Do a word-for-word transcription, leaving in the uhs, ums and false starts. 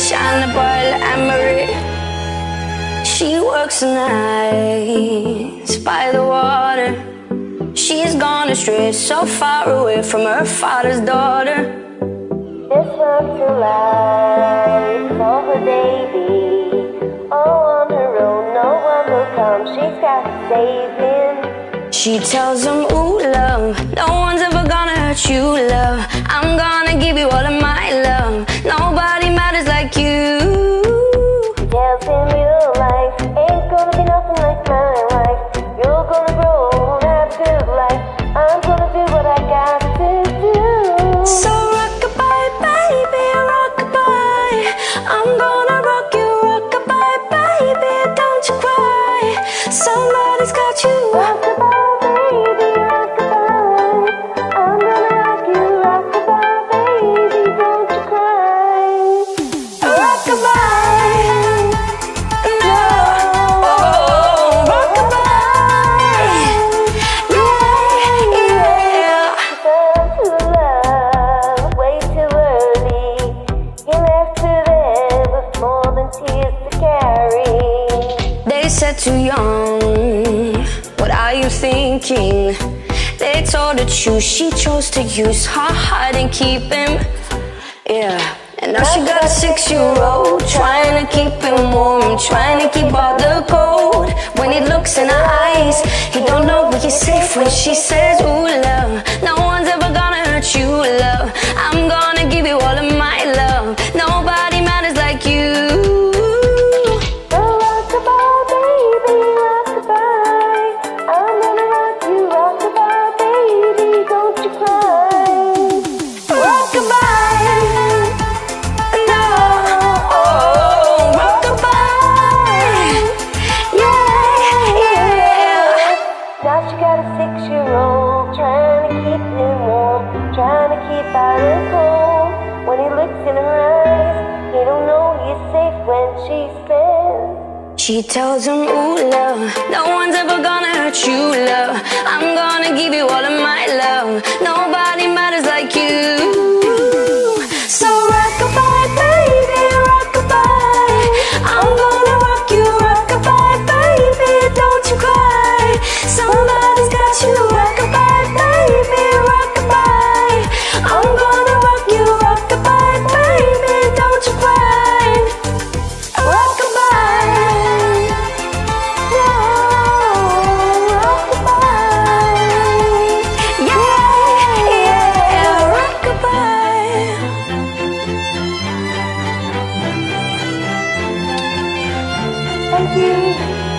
shine the bright Emery. She works the nights by the water. She's gone astray, so far away from her father's daughter. This one's to life for her baby. Oh, on her own, no one will come. She's got to save him. She tells him, ooh, love, no one's ever gonna hurt you, love. I'm gonna give you all of my love. Nobody matters like you. She tells him your life ain't gonna be nothing like my life. You're gonna grow and have a good life. I'm gonna do what I got to do. So rockabye, baby, rockabye. I'm gonna rock you, rockabye, baby, don't you cry. Somebody's got you. Rockabye, baby, rockabye. I'm gonna rock you, rockabye, baby, don't you cry. Rockabye, no, oh, rockabye, yeah, yeah. Fell to love way too early. He left her there with more than tears to carry. They said too young, what are you thinking? They told her to choose, she chose to use her heart and keep him. Yeah, and now she got a six-year-old, trying to keep him warm, trying to keep out the cold. When he looks in her eyes, he don't know where he's safe. When she says, ooh, love, no one's ever gonna hurt you, love. I'm gonna give you all of my love. Nobody matters like you. So rockabye, baby, rockabye. I'm gonna rock you, rockabye, baby, don't you cry. Rockabye, no, oh, rockabye, yeah, yeah. Now she got a six-year-old, trying to keep him warm, trying to keep out the cold. When he looks in her eyes, he don't know he's safe. When she says, She tells him, ooh, love, no one's ever gonna hurt you, love. I'm gonna give you all of my love. Nobody matters like you. So rockabye, baby, rockabye. I'm gonna rock you, rockabye, baby, don't you cry. Somebody's got you, rockabye, baby, rockabye. I'm gonna rock you, rockabye, baby, don't you cry. Rockabye, no, rockabye. yeah, yeah, rockabye. Thank you.